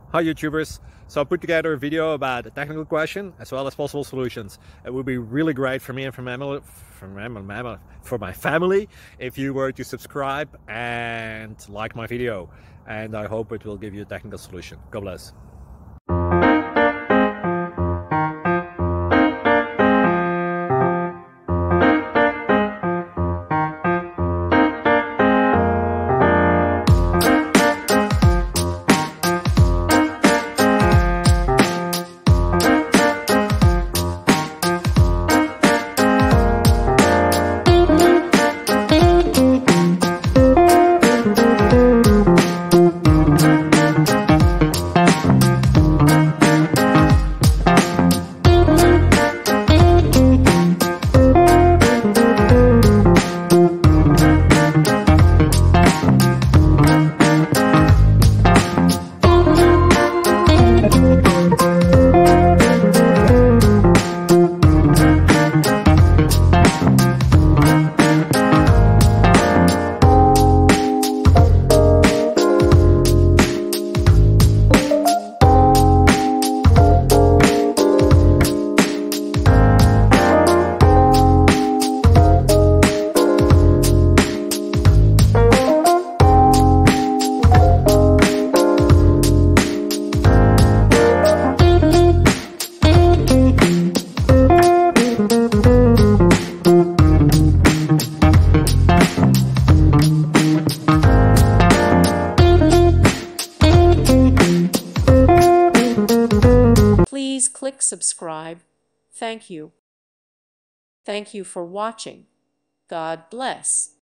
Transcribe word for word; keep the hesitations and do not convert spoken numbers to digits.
Hi YouTubers. So I put together a video about a technical question as well as possible solutions. It would be really great for me and for my family, for my, for my family if you were to subscribe and like my video. And I hope it will give you a technical solution. God bless. Please click subscribe. Thank you. Thank you for watching. God bless.